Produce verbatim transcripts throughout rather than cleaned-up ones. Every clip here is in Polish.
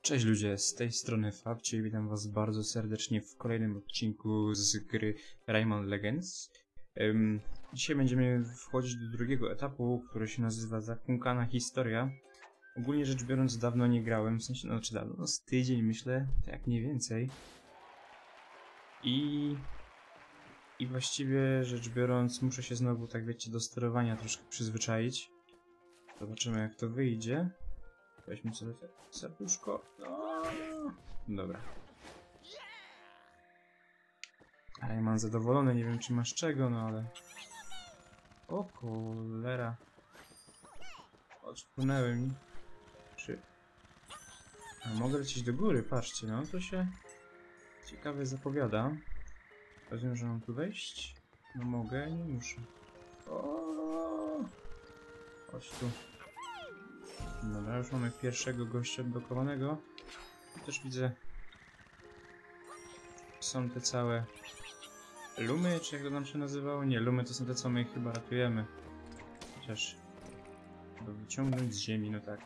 Cześć ludzie, z tej strony Fabcie i witam was bardzo serdecznie w kolejnym odcinku z gry Rayman Legends. Um, dzisiaj będziemy wchodzić do drugiego etapu, który się nazywa Zakłócana Historia. Ogólnie rzecz biorąc dawno nie grałem, w sensie, no czy dawno, no z tydzień myślę, jak mniej więcej. I... I właściwie rzecz biorąc muszę się znowu, tak wiecie, do sterowania troszkę przyzwyczaić. Zobaczymy jak to wyjdzie. Weźmy sobie te serduszko. No. Dobra. Rayman zadowolony, nie wiem czy masz czego, no ale... O cholera. Odpłynęły mi. Czy... A mogę lecieć do góry, patrzcie, no to się... ciekawie zapowiada. Rozumiem, że mam tu wejść? No mogę, nie muszę. O! Chodź tu. Dobra, już mamy pierwszego gościa odblokowanego. I też widzę... są te całe... lumy, czy jak to nam się nazywało? Nie, lumy to są te, co my chyba ratujemy. Chociaż... by wyciągnąć z ziemi, no tak.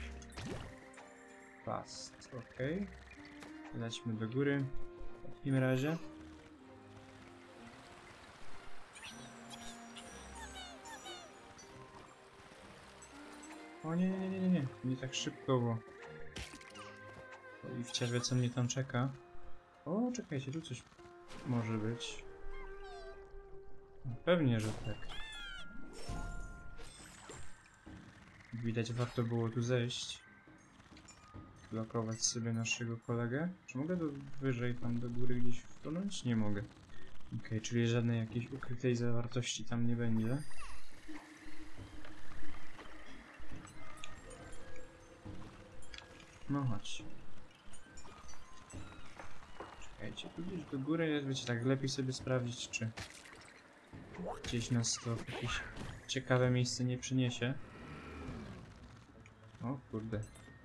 Past, okej. Okay. Lećmy do góry. W takim razie. O nie, nie, nie, nie, nie, nie tak szybko, bo... I wciąż wie, co mnie tam czeka. O, czekajcie, tu coś może być. No, pewnie, że tak. Widać, warto było tu zejść. Blokować sobie naszego kolegę. Czy mogę do wyżej tam do góry gdzieś wpłynąć? Nie mogę. Okej, okay, czyli żadnej jakiejś ukrytej zawartości tam nie będzie. No chodź. Czekajcie, tu gdzieś do góry jest, wiecie, tak lepiej sobie sprawdzić, czy gdzieś nas to w jakieś ciekawe miejsce nie przyniesie. O kurde.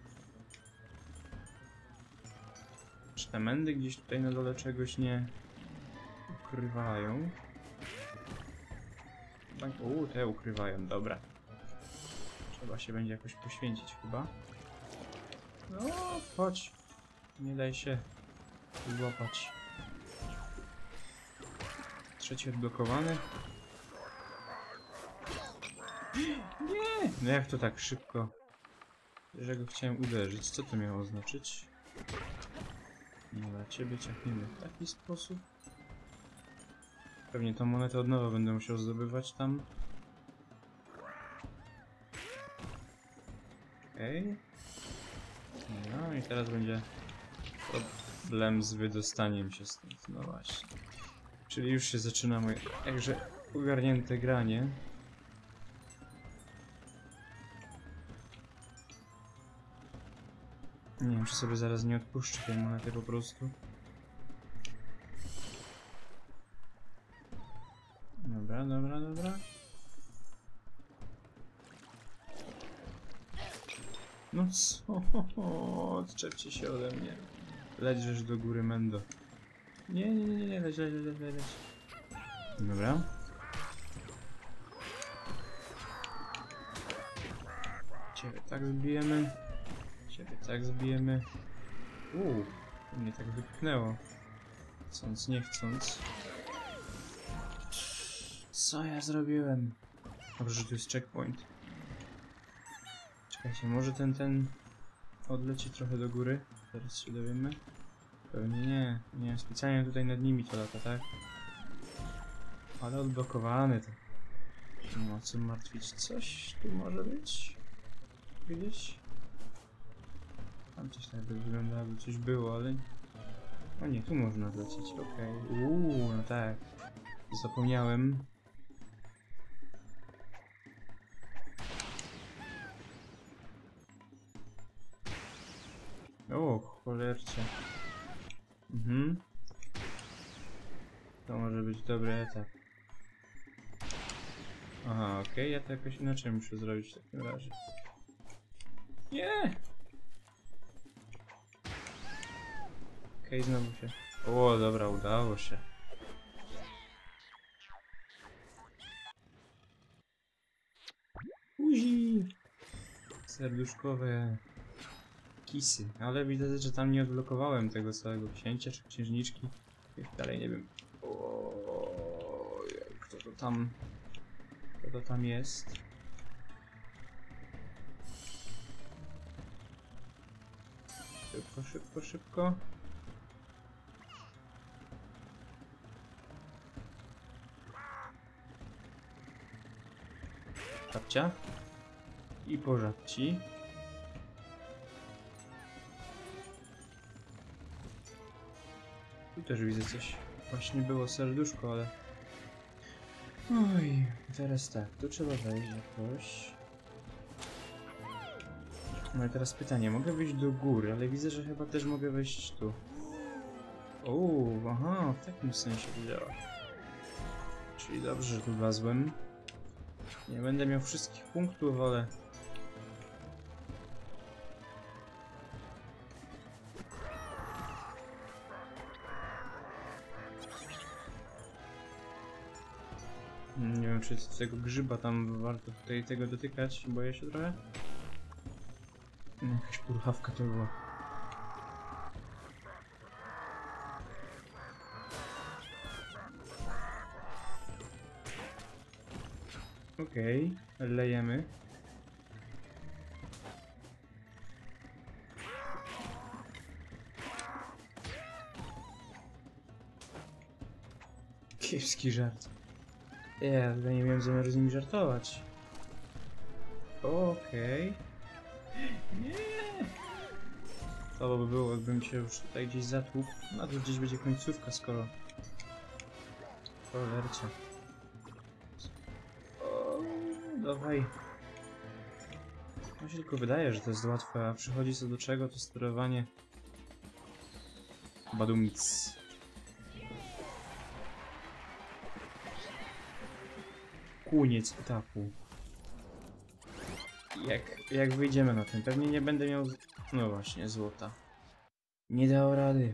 Czy te mędy gdzieś tutaj na dole czegoś nie ukrywają? Uuu, te ukrywają, dobra. Trzeba się będzie jakoś poświęcić chyba. No, chodź. Nie daj się złapać. Trzeci odblokowany. Nie! No jak to tak szybko? Że go chciałem uderzyć. Co to miało znaczyć? Nie dla ciebie ciachniemy w taki sposób. Pewnie tą monetę od nowa będę musiał zdobywać tam. Okej. Okay. No i teraz będzie problem z wydostaniem się stąd. No właśnie. Czyli już się zaczyna moje jakże ogarnięte granie. Nie wiem, czy sobie zaraz nie odpuszczę tej monety po prostu. Dobra, dobra, dobra. No co? Odczepcie się ode mnie. Lecisz do góry, Mendo. Nie, nie, nie, nie, leć, leć, leć, leć. Dobra. Ciebie tak zbijemy. Ciebie tak zbijemy. Uuu, mnie tak wypchnęło. Chcąc, nie chcąc. Co ja zrobiłem? Dobrze, że tu jest checkpoint. Czekajcie, może ten, ten odleci trochę do góry. Teraz się dowiemy. Pewnie nie. Nie, specjalnie tutaj nad nimi to lata, tak? Ale odblokowany to. Nie ma co martwić. Coś tu może być? Gdzieś? Tam coś tak wygląda, jakby coś było, ale... O nie, tu można wlecieć, okej. Okay. Uuu, no tak. Zapomniałem. O, cholercie. Mhm. To może być dobry etap. Aha, okej, okay. Ja to jakoś inaczej muszę zrobić w takim razie. Nie! Okej, okay, znowu się... O, dobra, udało się. Uzi! Serduszkowe. kisy, ale widzę, że tam nie odblokowałem tego całego księcia czy księżniczki. Dalej nie wiem. Ojej, kto to tam... Kto to tam jest? Szybko, szybko, szybko. Kapcia. I po żabci. Tu też widzę coś. Właśnie było serduszko, ale... Oj, teraz tak, tu trzeba wejść jakoś. No i teraz pytanie, mogę wejść do góry, ale widzę, że chyba też mogę wejść tu. Uuu, aha, w takim sensie to działa. Czyli dobrze, że tu wlazłem. Nie będę miał wszystkich punktów, ale... Nie wiem, czy tego grzyba tam warto tutaj tego dotykać, boję się trochę. Jakaś purchawka to była. Okej, okay, lejemy. Kiepski żart. Ja tutaj nie miałem zamiaru z nimi żartować. Okej. Okay. Nie. To by było, jakbym się już tutaj gdzieś zatłukł. No to gdzieś będzie końcówka, skoro... Cholercie. O, dawaj. No się tylko wydaje, że to jest łatwe, a przychodzi co do czego, to sterowanie... Badumic. Koniec etapu. Jak, jak wyjdziemy na tym, pewnie nie będę miał... No właśnie, złota. Nie dało rady.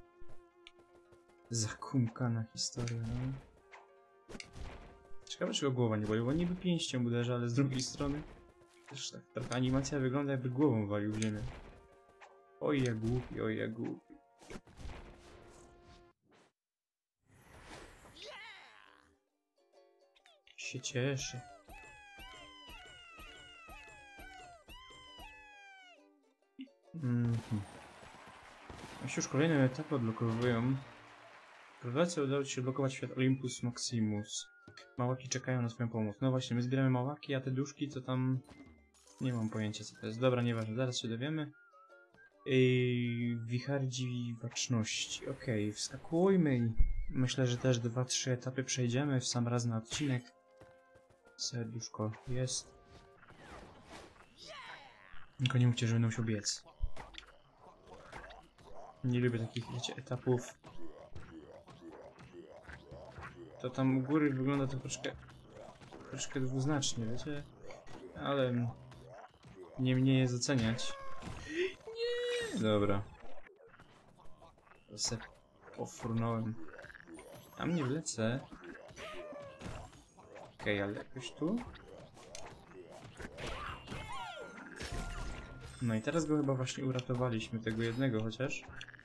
Zakumkana historia, no. Ciekawe, czy go głowa nie boli, bo niby pięścią uderza, ale z drugiej strony... Też tak, trochę animacja wygląda, jakby głową walił w ziemię. Oj, jak głupi, oj, jak głupi. Się cieszy. Mhm. Jeśli już kolejne etapy odblokowują. Wkrótce udało ci się blokować świat Olympus Maximus. Małaki czekają na swoją pomoc. No właśnie, my zbieramy małaki, a te duszki to tam... Nie mam pojęcia co to jest. Dobra, nieważne, zaraz się dowiemy. Yy, Wichardzi Baczności. Okej, okay, wskakujmy i myślę, że też dwa trzy etapy przejdziemy w sam raz na odcinek. Serduszko jest. Tylko nie mówcie, że będę musiał biec. Nie lubię takich, wiecie, etapów. To tam u góry wygląda to troszkę... Troszkę dwuznacznie, wiecie? Ale... Nie mnie jest oceniać. Nie! Dobra. To se pofrunąłem. Tam nie wlecę. Okej, okay, ale jakoś tu? No i teraz go chyba właśnie uratowaliśmy, tego jednego chociaż.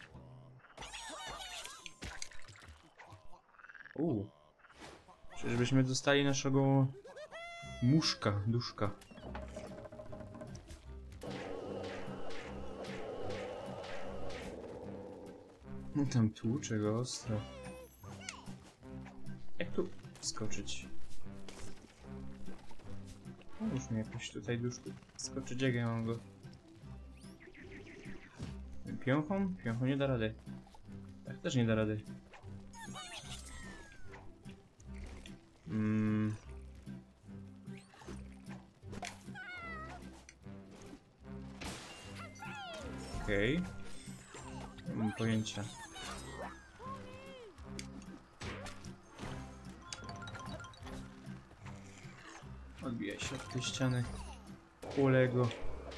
Uuu. Czyżbyśmy dostali naszego... muszka, duszka. No tam tłucze go ostro. Jak tu skoczyć? Pomóż mi jakoś tutaj duszku skoczyć, jak ja mam go. Piąchą? Piąchą nie da rady. Tak też nie da rady. Mm. Okej. Okay. Nie mam pojęcia. Odbija się od tej ściany. Ulego.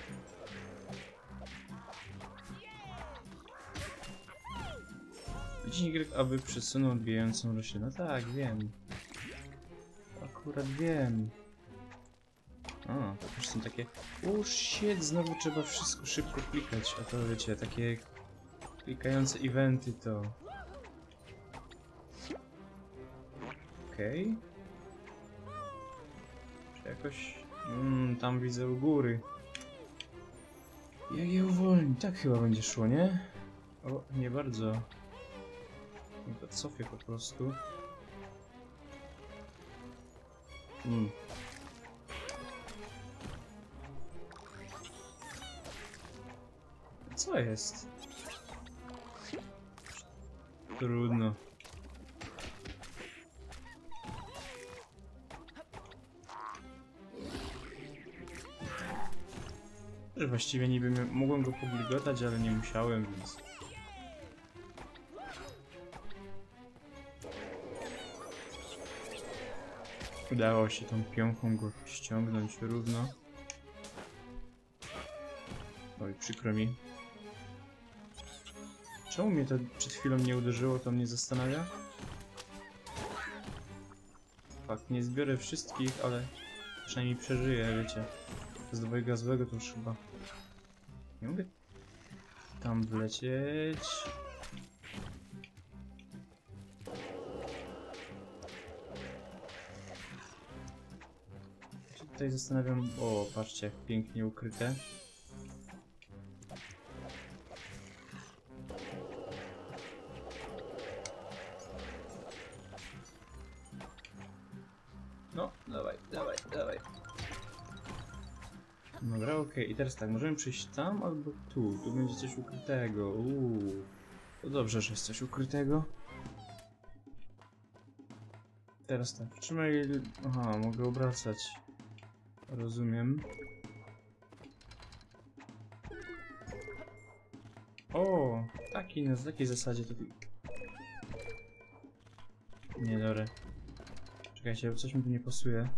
Wciśnij Y, aby przesunął odbijającą roślinę. No tak, wiem. Akurat wiem. O, to też są takie... O, shit, znowu trzeba wszystko szybko klikać, a to wiecie, takie klikające eventy to... Okej. Okay. Czy jakoś... Mmm, tam widzę u góry. Jak je uwolni? Tak chyba będzie szło, nie? O, nie bardzo. Nie to cofię po prostu. Hmm. Co jest? Trudno. Że właściwie niby mogłem go publigotać, ale nie musiałem, więc... Udało się tą piąchą go ściągnąć równo. Oj, przykro mi. Czemu mnie to przed chwilą nie uderzyło, to mnie zastanawia? Fakt, nie zbiorę wszystkich, ale przynajmniej przeżyję, wiecie. Z dwojga złego to już chyba... Nie mogę tam wlecieć. Ja się tutaj zastanawiam... O, patrzcie, jak pięknie ukryte. No, dawaj, dawaj, dawaj. Dobra, okej. Okay. I teraz tak, możemy przyjść tam albo tu. Tu będzie coś ukrytego. Uuu. To dobrze, że jest coś ukrytego. Teraz tak, trzymaj... Aha, mogę obracać. Rozumiem. O, taki, na takiej zasadzie to... Nie, dobra. Czekajcie, coś mi tu nie pasuje.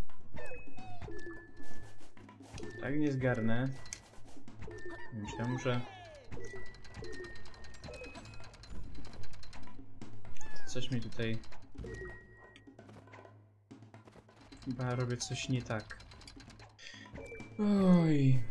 Tak nie zgarnę. Więc ja muszę... Coś mi tutaj... Chyba robię coś nie tak. Oj.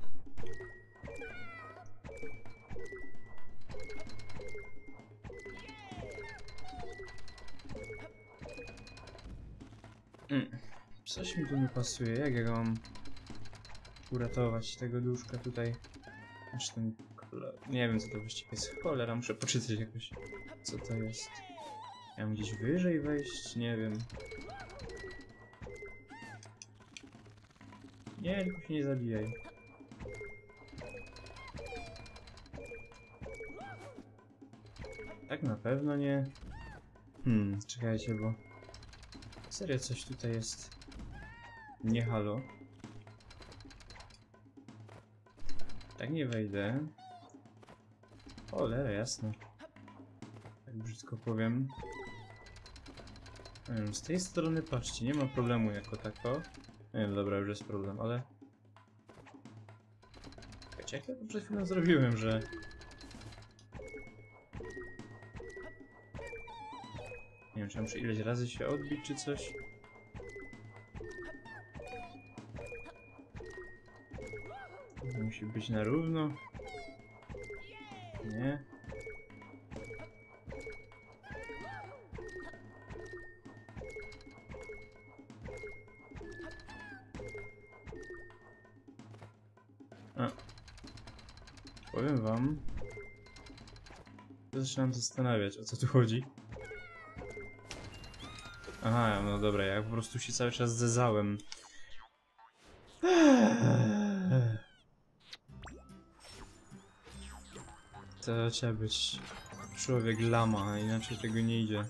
Mm. Coś mi tu nie pasuje. Jak ja mam uratować tego duszka tutaj? Aż ten kolor... Nie wiem, co to właściwie jest. Cholera, muszę poczytać jakoś, co to jest. Ja mam gdzieś wyżej wejść? Nie wiem. Nie, tylko się nie zabijaj. Tak na pewno nie. Hmm, czekajcie, bo... Serio, coś tutaj jest... Nie halo. Tak nie wejdę. Cholera, jasne. Tak brzydko powiem. Nie wiem, z tej strony, patrzcie, nie ma problemu jako tako. Nie wiem, dobra, już jest problem, ale... Wiecie, jak ja to przed chwilą zrobiłem, że... Nie wiem, czy ja muszę ileś razy się odbić, czy coś? Musi być na równo. Nie. A. Powiem wam. Zaczynam zastanawiać, o co tu chodzi. Aha, no dobra, ja po prostu się cały czas zezałem. To trzeba być człowiek lama, inaczej tego nie idzie.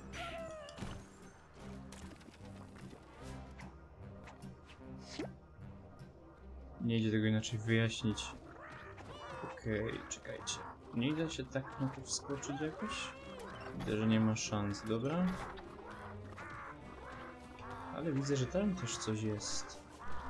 Nie idzie tego inaczej wyjaśnić. Okej, okay, czekajcie. Nie da się tak na to wskoczyć jakoś? Widzę, że nie ma szans, dobra? Ale widzę, że tam też coś jest.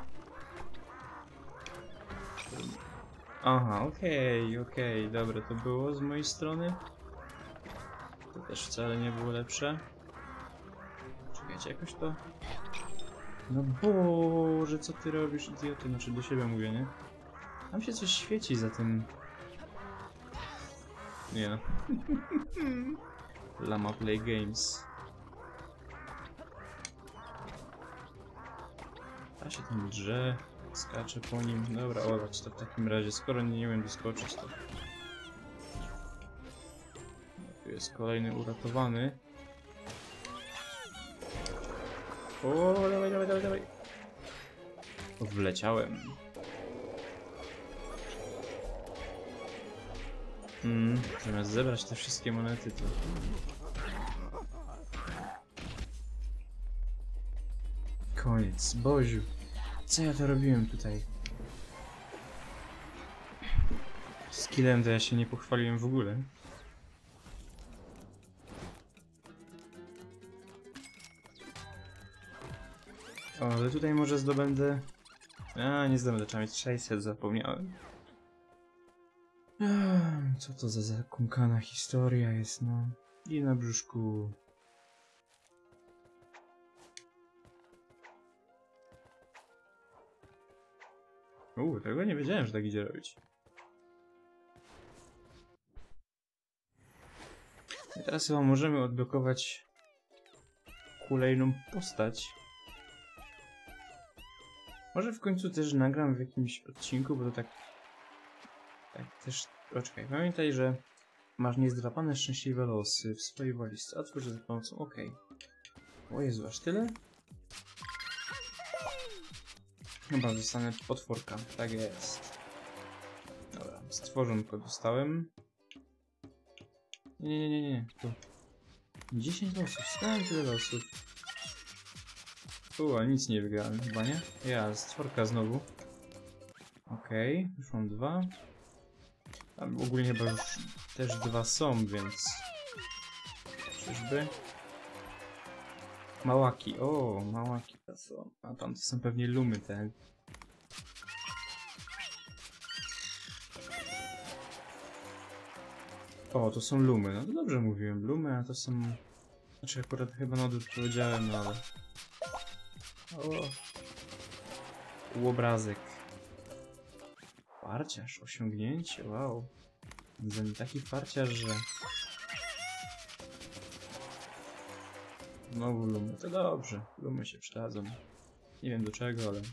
Aha, okej, okay, okej, okay, dobra, to było z mojej strony. To też wcale nie było lepsze. Czekajcie, jakoś to No Boże, co ty robisz, idioty? Znaczy do siebie mówię, nie? Tam się coś świeci za tym... Nie no. Lama Play Games. A się tam drze, skacze po nim. Dobra, olać to w takim razie. Skoro nie umiem doskoczyć, to... Tu jest kolejny uratowany. O, dawaj, dawaj, dawaj, dawaj. O, wleciałem. Mm, zamiast zebrać te wszystkie monety, to... Koniec. Boziu. Co ja to robiłem tutaj? Skillem to ja się nie pochwaliłem w ogóle. O, ale tutaj może zdobędę... A, nie zdobędę, trzeba mieć sześćset, zapomniałem. Ach, co to za zakąkana historia jest, no. I na brzuszku. Uuu, tego nie wiedziałem, że tak idzie robić. I teraz chyba możemy odblokować kolejną postać. Może w końcu też nagram w jakimś odcinku, bo to tak... Tak też... Poczekaj, pamiętaj, że masz niezdrapane szczęśliwe losy w swojej walizce. Otwórz za pomocą... Okej. Okay. O Jezu, aż tyle? Chyba dostanę potworka. Tak jest. Dobra, stworzonko dostałem. Nie, nie, nie, nie. Tu. dziesięć losów. Skąd tyle losów? U, a nic nie wygrałem chyba, nie? Ja, stworka znowu. Okej, okay, już mam dwa. Tam ogólnie chyba już też dwa są, więc... Czyżby? Małaki, o, małaki to są. A tam to są pewnie lumy te. O, to są lumy, no to dobrze mówiłem, lumy, a to są... Znaczy akurat chyba na odwrót powiedziałem, no ale... O, obrazek. Farciarz, osiągnięcie, wow. Za nie taki farciarz, że... Znowu lumy, to dobrze, lumy się przydadzą. Nie wiem do czego, ale...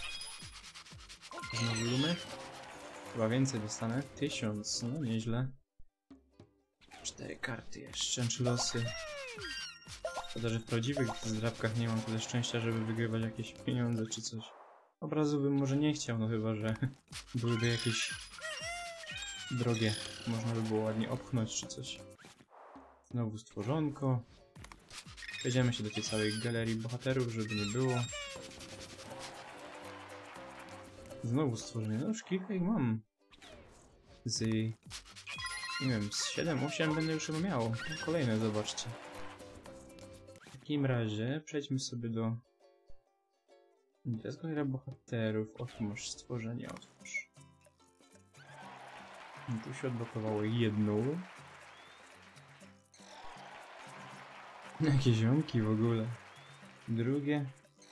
Znowu lumy? Chyba więcej dostanę. Tysiąc, no nieźle. Cztery karty jeszcze, czy losy. Szkoda, że w prawdziwych zdrabkach nie mam tyle szczęścia, żeby wygrywać jakieś pieniądze czy coś. Obrazu bym może nie chciał, no chyba, że byłyby jakieś drogie. Można by było ładnie opchnąć czy coś. Znowu stworzonko. Przejdziemy się do tej całej galerii bohaterów, żeby nie było. Znowu stworzenie. No już kilka ich mam. Z... Nie wiem, z siedem osiem będę już chyba miał. No, kolejne, zobaczcie. W takim razie przejdźmy sobie do... To jest galeria bohaterów. Otwórz stworzenie, otwórz. I tu się odblokowało jedno. Jakie ziomki w ogóle. Drugie.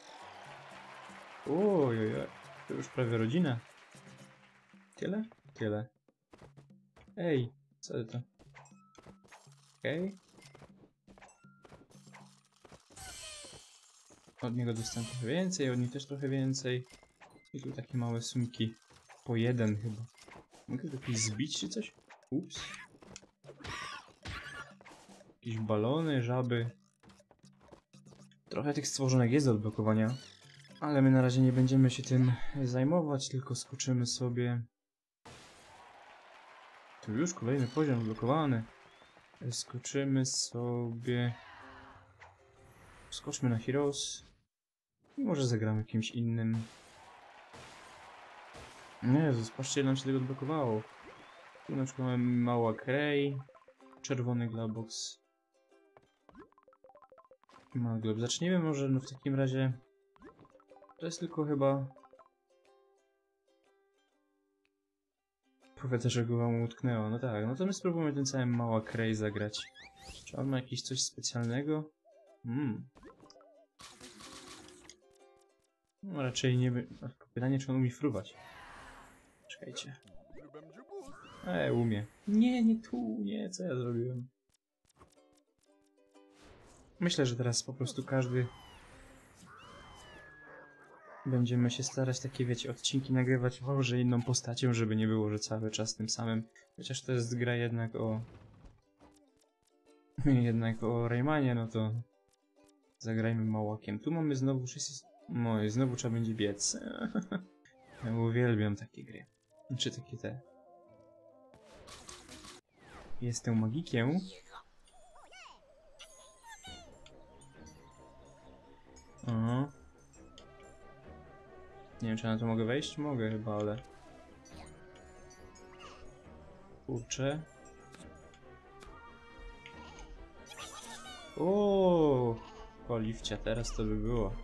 Ojojoj. To już prawie rodzina. Tyle? Tyle. Ej, co to? Okej. Okay. Od niego dostałem trochę więcej, od nich też trochę więcej. I tu takie małe sumki. Po jeden chyba. Mogę to jakiś zbić czy coś? Ups. Jakieś balony, żaby. Trochę tych stworzonek jest do odblokowania. Ale my na razie nie będziemy się tym zajmować, tylko skoczymy sobie... Tu już kolejny poziom odblokowany. Skoczymy sobie... Skoczmy na Heroes. I może zagramy kimś innym. Jezus, patrzcie, ile nam się tego odblokowało. Tu na przykład mamy mała Kray, czerwony Glabox. Mały Glob. Zacznijmy może, no w takim razie... To jest tylko chyba... Powiedzę, że go wam utknęło. No tak, no to my spróbujemy ten cały mała Kray zagrać. Czy on ma jakieś coś specjalnego? Hmm. No raczej nie... by- Pytanie, czy on umie fruwać. Czekajcie. E, umie. Nie, nie tu, nie, co ja zrobiłem? Myślę, że teraz po prostu każdy... Będziemy się starać takie, wiecie, odcinki nagrywać może inną postacią, żeby nie było, że cały czas tym samym. Chociaż to jest gra jednak o... jednak o Raymanie, no to... Zagrajmy małakiem. Tu mamy znowu wszyscy... No i znowu trzeba będzie biec. Ja uwielbiam takie gry. Czy takie te... Jestem magikiem. Aha. Nie wiem, czy na to mogę wejść? Mogę chyba, ale... Kurczę. O, Oliwcia, teraz to by było.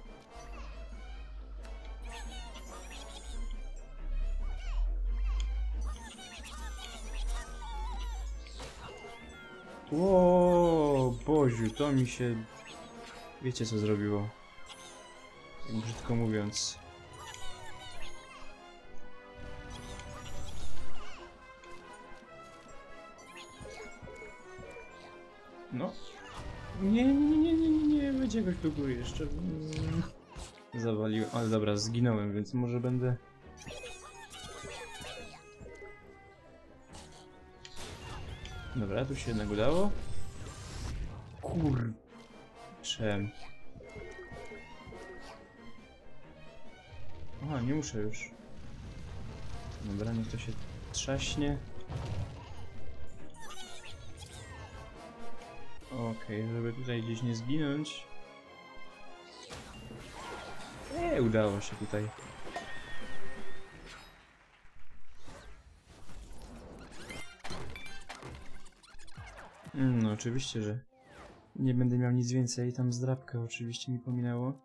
O, Boziu, to mi się... Wiecie, co zrobiło? Tak brzydko mówiąc. No. Nie, nie, nie, nie, nie, nie, będzie jakoś do góry jeszcze. Mm. Zawaliłem, ale dobra, zginąłem, więc może będę... Dobra, tu się jednak udało. Kurczę. Aha, nie muszę już. Dobra, niech to się trzaśnie. Okej, okay, żeby tutaj gdzieś nie zginąć. Eee, udało się tutaj. No oczywiście, że nie będę miał nic więcej. Tam zdrabkę oczywiście mi pominęło.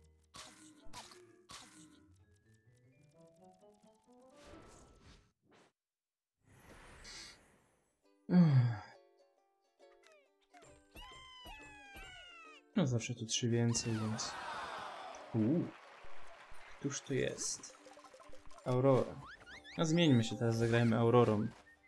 No zawsze tu trzy więcej, więc... Uuu. Któż to jest? Aurora. No zmieńmy się, teraz zagrajmy Aurorą.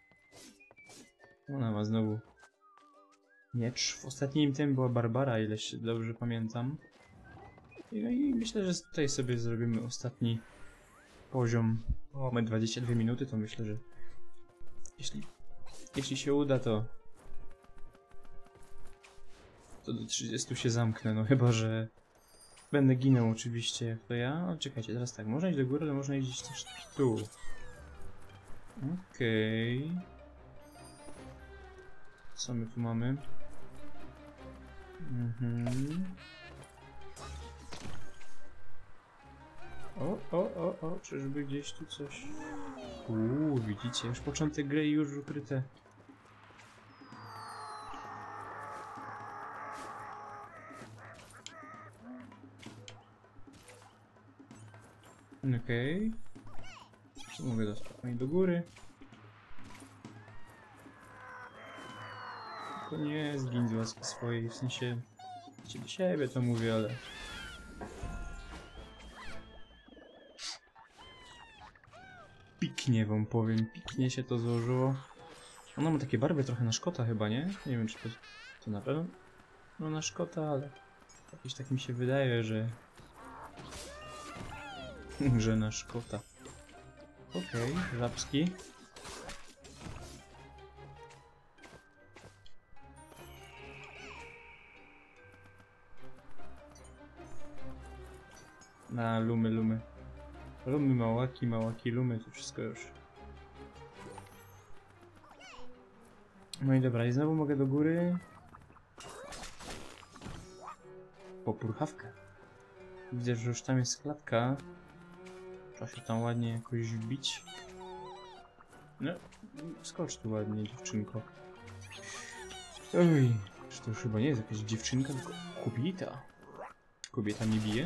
Ona ma znowu miecz. W ostatnim tym była Barbara, ile się dobrze pamiętam. No i myślę, że tutaj sobie zrobimy ostatni poziom. O, mamy dwadzieścia dwie minuty, to myślę, że jeśli, jeśli się uda, to to do trzydziestu się zamknę, no chyba, że będę ginął oczywiście, jak to ja. O, czekajcie, teraz tak, można iść do góry, ale można iść też tu. Okej. Okay. Co my tu mamy? Mhm. O, o, o, o, czyżby gdzieś tu coś... Uuu, widzicie, już początek gry i już ukryte. Okej. Okay. Mogę dostać do góry. Tylko nie zgiń z łaski swojej, w sensie... Do siebie to mówię, ale... Piknie wam powiem, piknie się to złożyło. Ona ma takie barwy trochę na Szkota chyba, nie? Nie wiem, czy to, to na pewno... No na Szkota, ale... Jakiś tak mi się wydaje, że... że na Szkota. Okej, okay, żabski. Na lumy, lumy. Lumy, małaki, małaki, lumy, to wszystko już. No i dobra, i znowu mogę do góry. Popurchawka. Widzę, że już tam jest klatka. Trzeba się tam ładnie jakoś wbić. No, skocz tu ładnie, dziewczynko. Oj, czy to już chyba nie jest jakaś dziewczynka, tylko kobieta. Kobieta mnie bije.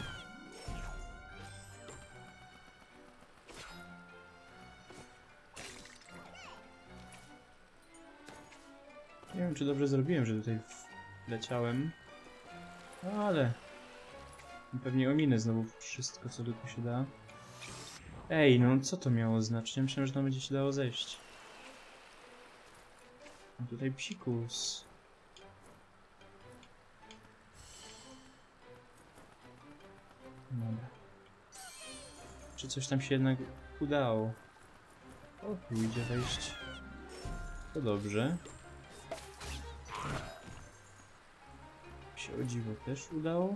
Nie wiem, czy dobrze zrobiłem, że tutaj leciałem. Ale... Pewnie ominę znowu wszystko, co tylko się da. Ej, no co to miało znaczyć? Ja myślałem, że tam będzie się dało zejść. A tutaj psikus. Dobra. Czy coś tam się jednak udało? O, tu idzie wejść. To dobrze. Się o dziwo też udało.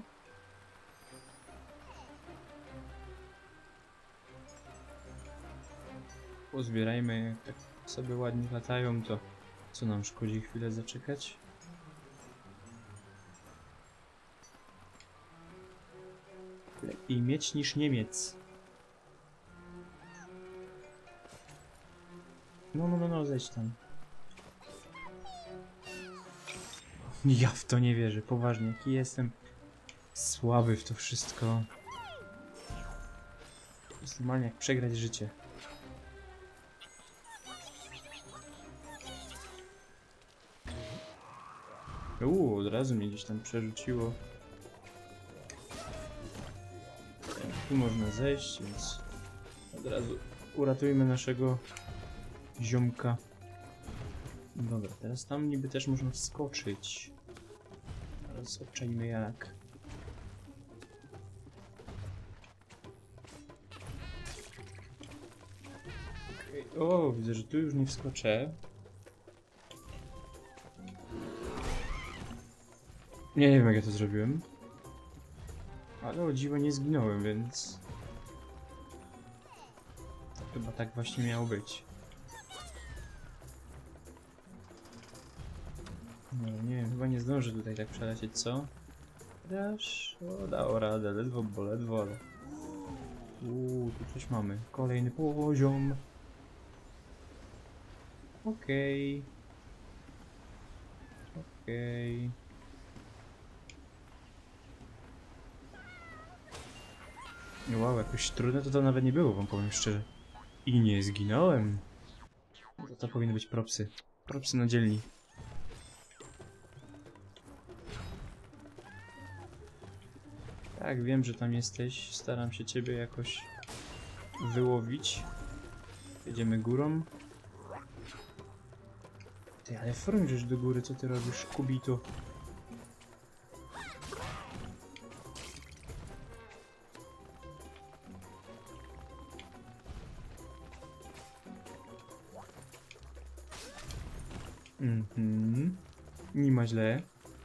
Pozbierajmy, jak tak sobie ładnie latają, to co nam szkodzi chwilę zaczekać. Lepiej mieć niż nie mieć. No, no, no, no, zejdź tam. Ja w to nie wierzę, poważnie, jaki jestem słaby w to wszystko. To jest normalnie jak przegrać życie. Uuu, od razu mnie gdzieś tam przerzuciło. Tu można zejść, więc od razu uratujmy naszego ziomka. Dobra, teraz tam niby też można wskoczyć. Teraz obczajmy jak. Okay. O, widzę, że tu już nie wskoczę. Nie, nie wiem, jak ja to zrobiłem. Ale o dziwo nie zginąłem, więc... Chyba tak właśnie miało być. No nie wiem, chyba nie zdążę tutaj tak przelecieć, co? Chociaż... O, dało radę, ledwo, bo ledwo, ale... Uuu, tu coś mamy. Kolejny poziom. Okej. Okay. Okej. Okay. Wow, jakoś trudne to to nawet nie było, wam powiem szczerze. I nie zginąłem. To, to powinny być propsy. Propsy na dzielni. Tak, wiem, że tam jesteś. Staram się ciebie jakoś wyłowić. Jedziemy górą. Ty, ale frądzisz do góry, co ty robisz, kubito? Mhm. Nie ma źle.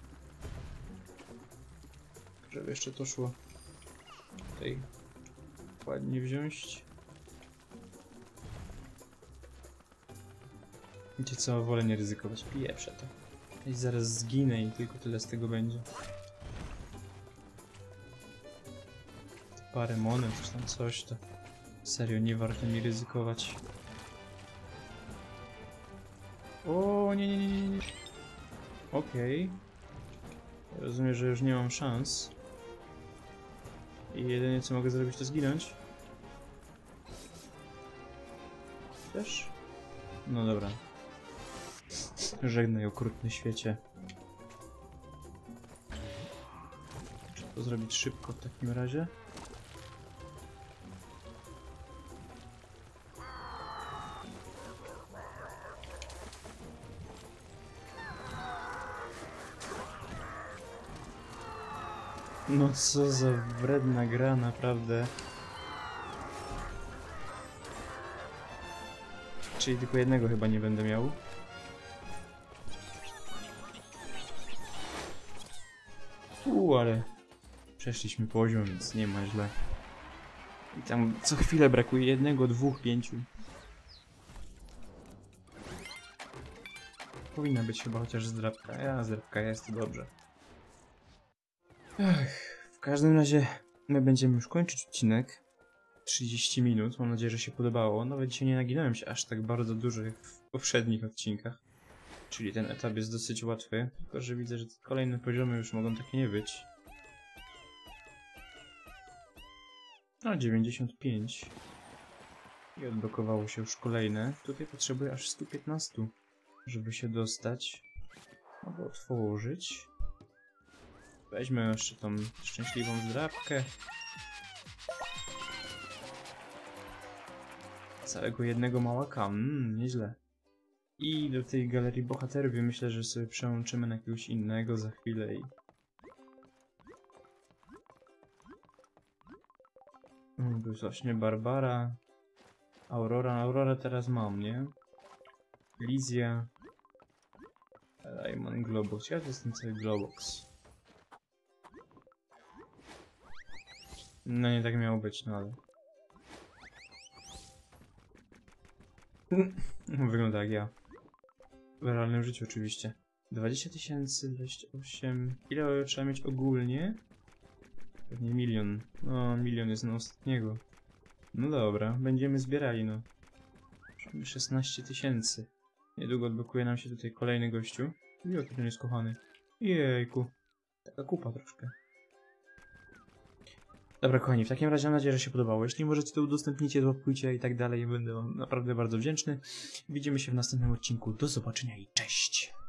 Żeby jeszcze to szło tutaj ładnie wziąć. Wiecie co, wolę nie ryzykować. Pieprzę to. I zaraz zginę i tylko tyle z tego będzie. Parę monet, czy tam coś, to serio nie warto mi ryzykować. O nie, nie, nie, nie, nie. Okej. Okay. Rozumiem, że już nie mam szans. I jedynie co mogę zrobić, to zginąć. Też? No dobra. Żegnaj, okrutny świecie. Trzeba to zrobić szybko w takim razie. No co za wredna gra, naprawdę. Czyli tylko jednego chyba nie będę miał. Uuu, ale przeszliśmy poziom, więc nie ma źle. I tam co chwilę brakuje jednego, dwóch, pięciu. Powinna być chyba chociaż zdrabka. Ja, zdrabka jest, to dobrze. Ech, w każdym razie my będziemy już kończyć odcinek. trzydzieści minut, mam nadzieję, że się podobało. Nawet dzisiaj nie naginałem się aż tak bardzo dużo jak w poprzednich odcinkach. Czyli ten etap jest dosyć łatwy, tylko że widzę, że kolejne poziomy już mogą takie nie być. No, dziewięćdziesiąt pięć. I odblokowało się już kolejne. Tutaj potrzebuję aż stu piętnastu, żeby się dostać. Mogę otworzyć. Weźmy jeszcze tą szczęśliwą zdrabkę. Całego jednego małaka, mmm, nieźle. I do tej galerii bohaterów myślę, że sobie przełączymy na jakiegoś innego za chwilę i... To jest właśnie Barbara. Aurora, Aurora teraz mam, nie? Lizja. Rayman Globox. Ja to jest ten cały Globox. No nie tak miało być, no ale... Wygląda jak ja. W realnym życiu oczywiście. dwadzieścia tysięcy, dwadzieścia osiem... Ile trzeba mieć ogólnie? Pewnie milion. No, milion jest na ostatniego. No dobra, będziemy zbierali, no. Mamy szesnaście tysięcy. Niedługo odblokuje nam się tutaj kolejny gościu. Jaki ten jest kochany. Jejku. Taka kupa troszkę. Dobra, kochani, w takim razie mam nadzieję, że się podobało. Jeśli możecie, to udostępnijcie, złapujcie i tak dalej. Będę wam naprawdę bardzo wdzięczny. Widzimy się w następnym odcinku. Do zobaczenia i cześć!